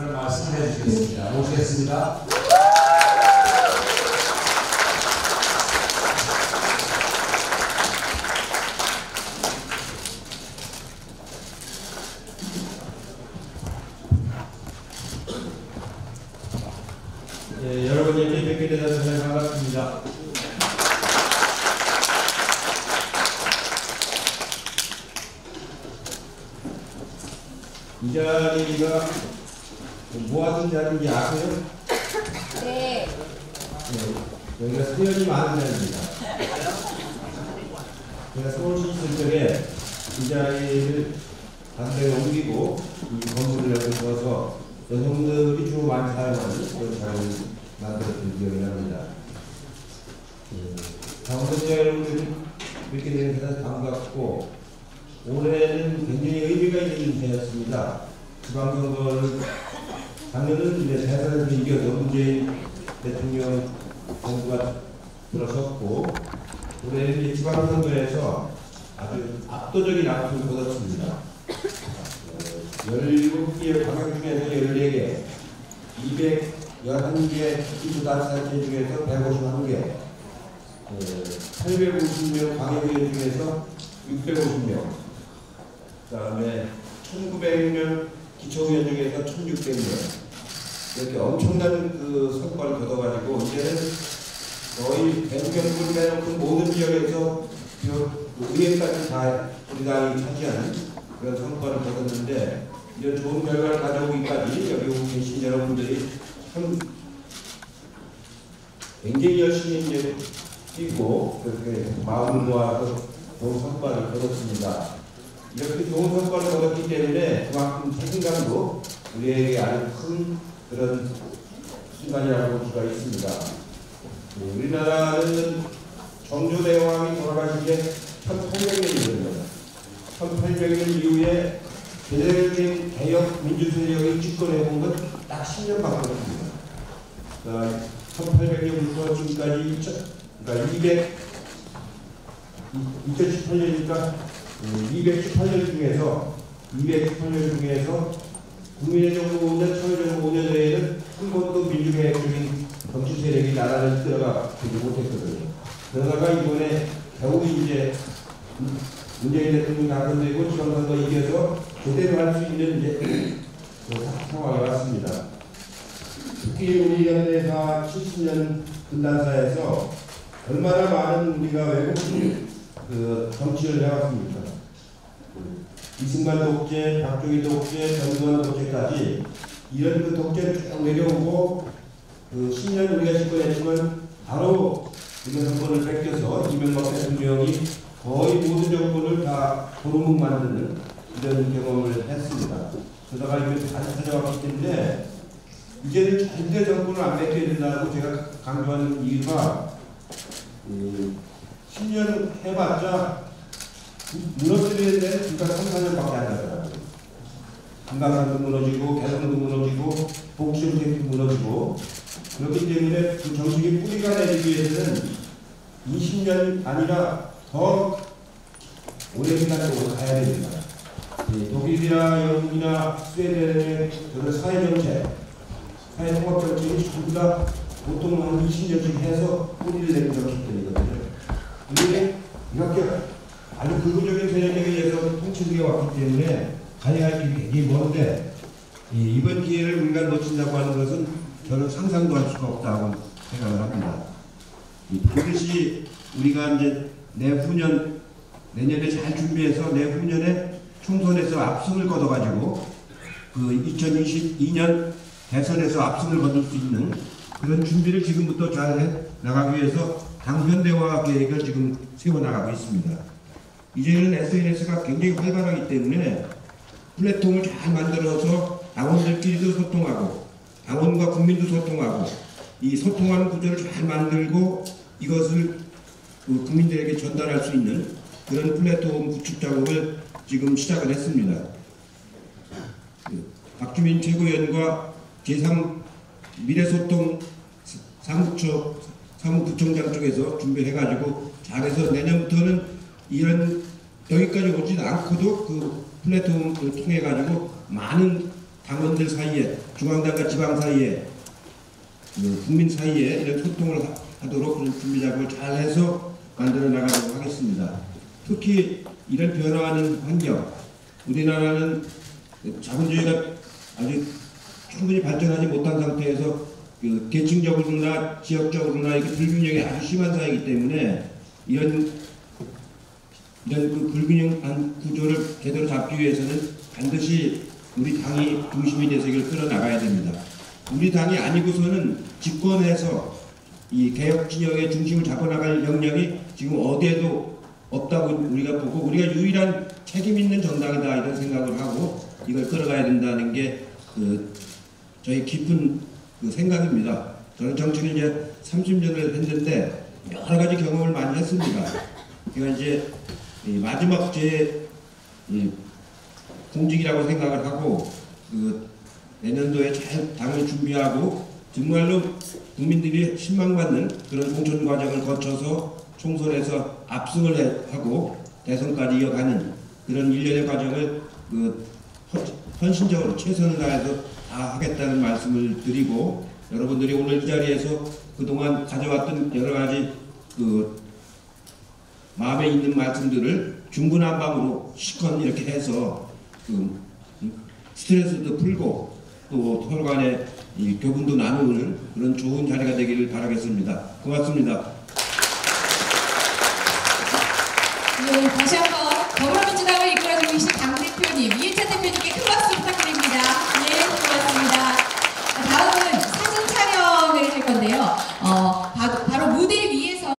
그런 말씀을 해주시겠습니다. 모시겠습니다. 예, 여러분 이렇게 뵙게 되셔서 정말 반갑습니다. 이 자리가 뭐 하는 자리인지 아세요? 네. 네, 여기가 사연이 많은 자리입니다. 제가 서울시 있을 적에 이 자리를 반대에 옮기고 이 건물을 여기 두어서 여성들이 주로 많이 사용하는 그런 자리를 만들었던 기억이 납니다. 당선자 여러분들이 이렇게 되는 데서 반갑고, 올해는 굉장히 의미가 있는 해였습니다. 지방선거를 작년은 이제 대선에서 이겨서 문재인 대통령 정부가 들어섰고, 올해는 이 지방선거에서 아주 압도적인 압승을 거뒀습니다. 17개의 광역 중에서 14개, 211개 기초단체제 중에서 151개, 850명 광역의원 중에서 650명, 그 다음에 1900명 기초의원 중에서 1600명, 이렇게 엄청난 그 성과를 거둬가지고 이제는 거의 대구경북을 빼놓고 모든 지역에서 의회까지 다 우리 당이 차지하는 그런 성과를 거뒀는데, 이런 좋은 결과를 가져오기까지 여기 오고 계신 여러분들이 참 굉장히 열심히 뛰고 그렇게 마음을 모아서 좋은 성과를 거뒀습니다. 이렇게 좋은 성과를 거뒀기 때문에 그만큼 책임감도 우리에게 아주 큰 그런 순간이라고 볼 수가 있습니다. 우리나라는 정조대왕이 돌아가신 게 1800년이거든요. 1800년 이후에 제대로된 개혁 민주세력이 집권해본 건 딱 10년밖에 없습니다. 1800년부터 지금까지 그러니까 2018년이니까 218년 중에서 국민의 정부 5년, 참여정부 5년 외에는 한 번도 민주개혁적인 정치 세력이 나라를 이끌어가 되지 못했거든요. 그러다가 이번에 겨우 이제 문재인 대통령 당선되고 지방선거 이겨서 제대로 할 수 있는 이제 상황이 왔습니다. 특히 우리 현대사 70년 근단사에서 얼마나 많은 우리가 외국 그 정치를 해왔습니까? 이승만 독재, 박정희 독재, 전두환 독재까지 이런 그 독재를 쭉 내려오고 그 10년 우리가 집권했지만 바로 우리가 정권을 뺏겨서 이명박 대통령이 거의 모든 정권을 다 도루묵 만드는 이런 경험을 했습니다. 그러다가 이걸 잘 찾아왔기 때문에 이제는 절대 정권을 안 뺏겨야 된다고 제가 강조하는 이유가 10년 해봤자 무너뜨리는 데는 불과 3, 4년밖에 안 가더라고요. 금강산도 무너지고 개성도 무너지고 복지정책도 무너지고, 그렇기 때문에 그 정책의 뿌리가 내리기 위해서는 20년 아니라 더 오랜 시간 동안 가야 됩니다. 독일이나 영국이나 스웨덴의 그런 사회정책, 사회통합정책이 전부 다 보통 한 20년씩 해서 뿌리를 내는 정책들이거든요. 근데 이렇게 아주 극우적인 세력에 의해서 통치되어 왔기 때문에 가야 할 길이 굉장히 먼데, 이번 기회를 우리가 놓친다고 하는 것은 저는 상상도 할 수가 없다고 생각을 합니다. 그것이 우리가 이제 내년에 잘 준비해서 내후년에 총선에서 압승을 거둬가지고 그 2022년 대선에서 압승을 거둘 수 있는 그런 준비를 지금부터 잘 해 나가기 위해서 당현대화 계획을 지금 세워나가고 있습니다. 이제는 SNS가 굉장히 활발하기 때문에 플랫폼을 잘 만들어서 당원들끼리도 소통하고 당원과 국민도 소통하고 이 소통하는 구조를 잘 만들고 이것을 국민들에게 전달할 수 있는 그런 플랫폼 구축 작업을 지금 시작을 했습니다. 박주민 최고위원과 제3 미래소통 사무부총장 쪽에서 준비해가지고 잘해서 내년부터는 이런 여기까지 오지 않고도 그 플랫폼을 통해가지고 많은 당원들 사이에, 중앙당과 지방 사이에, 국민 사이에 이런 소통을 하도록 그런 준비 작업을 잘 해서 만들어 나가도록 하겠습니다. 특히 이런 변화하는 환경, 우리나라는 자본주의가 아주 충분히 발전하지 못한 상태에서 계층적으로나 지역적으로나 이렇게 불균형이 아주 심한 사회이기 때문에 이런 그 불균형한 구조를 제대로 잡기 위해서는 반드시 우리 당이 중심이 돼서 이걸 끌어나가야 됩니다. 우리 당이 아니고서는 집권해서 이 개혁 진영의 중심을 잡아나갈 역량이 지금 어디에도 없다고 우리가 보고, 우리가 유일한 책임 있는 정당이다 이런 생각을 하고 이걸 끌어가야 된다는 게 저희 깊은 생각입니다. 저는 정치를 이제 30년을 했는데 여러 가지 경험을 많이 했습니다. 제가 이제 마지막 제 공직이라고 생각을 하고 내년도에 잘 당을 준비하고 정말로 국민들이 신망받는 그런 공천 과정을 거쳐서 총선에서 압승을 하고 대선까지 이어가는 그런 일련의 과정을 헌신적으로 최선을 다해서 다 하겠다는 말씀을 드리고, 여러분들이 오늘 이 자리에서 그동안 가져왔던 여러 가지 마음에 있는 말씀들을 중구난방으로 시컨 이렇게 해서 스트레스도 풀고 또 서로 간에 이 교훈도 나누는 그런 좋은 자리가 되기를 바라겠습니다. 고맙습니다. 네, 다시 한번 더불어민주당을 이끌어주고 계신 당대표님, 이해찬 대표님께 큰 박수 부탁드립니다. 네, 고맙습니다. 다음은 사진 촬영을 할 건데요. 바로 무대 위에서